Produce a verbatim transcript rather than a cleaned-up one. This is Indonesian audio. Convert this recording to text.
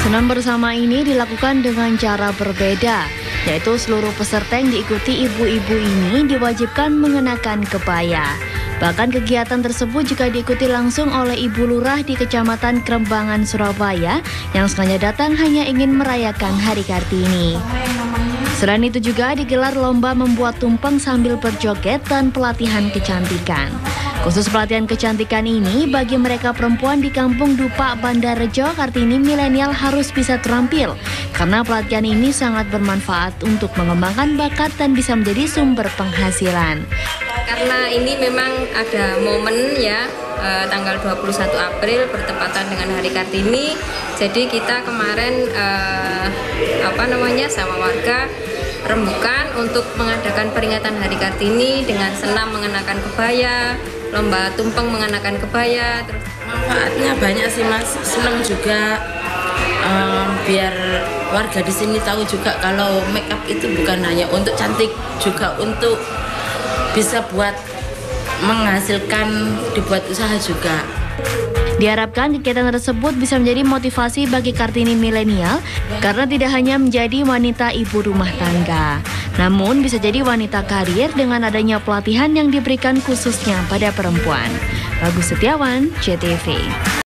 Senam bersama ini dilakukan dengan cara berbeda, yaitu seluruh peserta yang diikuti ibu-ibu ini diwajibkan mengenakan kebaya. Bahkan kegiatan tersebut juga diikuti langsung oleh Ibu Lurah di Kecamatan Krembangan, Surabaya yang sengaja datang hanya ingin merayakan Hari Kartini. Selain itu juga digelar lomba membuat tumpeng sambil berjoget dan pelatihan kecantikan. Khusus pelatihan kecantikan ini bagi mereka perempuan di Kampung Dupak, Bandarjo, Kartini milenial harus bisa terampil karena pelatihan ini sangat bermanfaat untuk mengembangkan bakat dan bisa menjadi sumber penghasilan. Karena ini memang ada momen ya, eh, tanggal dua puluh satu April bertepatan dengan Hari Kartini. Jadi kita kemarin eh, apa namanya sama warga rembukan untuk mengadakan peringatan Hari Kartini dengan senam mengenakan kebaya, lomba tumpeng mengenakan kebaya. Terus manfaatnya banyak sih Mas, senang juga um, biar warga di sini tahu juga kalau make up itu bukan hanya untuk cantik, juga untuk bisa buat menghasilkan, dibuat usaha juga. Diharapkan kegiatan tersebut bisa menjadi motivasi bagi Kartini milenial karena tidak hanya menjadi wanita ibu rumah tangga, namun bisa jadi wanita karir dengan adanya pelatihan yang diberikan khususnya pada perempuan. Bagus Setiawan, C T V.